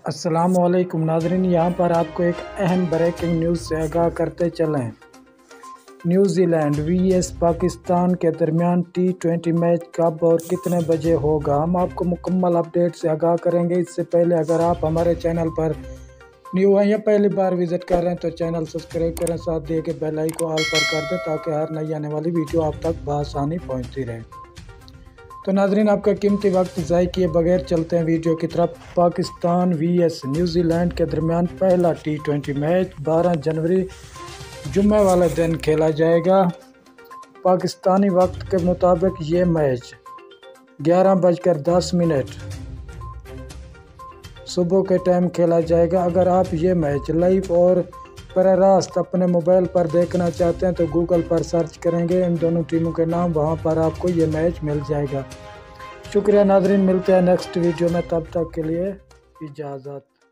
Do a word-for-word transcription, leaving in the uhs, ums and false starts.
السلام علیکم ناظرین، یہاں پر آپ کو ایک اہم بریکنگ نیوز سے آگاہ کرتے چلیں۔ New Zealand V S Pakistan کے درمیان ٹی ٹوئنٹی میچ کب اور کتنے بجے ہوگا، ہم آپ کو مکمل اپڈیٹ سے آگاہ کریں گے۔ اس سے پہلے اگر آپ ہمارے چینل پر نیو ہیں یا پہلی بار وزٹ کر رہے ہیں تو چینل سبسکرائب کریں، ساتھ دیے کے بیل آئیکن کو آل پر کر دیں تاکہ ہر نئی آنے والی ویڈیو آپ تک بآسانی پہنچتی رہے۔ تو ناظرین، آپ کا قیمتی وقت ضائع کیے بغیر چلتے ہیں ویڈیو کی طرف۔ Pakistan V S New Zealand کے درمیان پہلا ٹی ٹوئنٹی میچ بارہ جنوری جمعہ والے دن کھیلا جائے گا۔ پاکستانی وقت کے مطابق یہ میچ گیارہ بج کر دس منٹ صبح کے ٹائم کھیلا جائے گا۔ اگر آپ یہ میچ لائیو اور براہ راست اپنے موبائل پر دیکھنا چاہتے ہیں تو گوگل پر سرچ کریں گے ان دونوں ٹیموں کے نام، وہاں پر آپ کو یہ میچ مل جائے گا۔ شکریہ ناظرین، ملتے ہیں نیکسٹ ویڈیو میں، تب تک کے لیے اجازت۔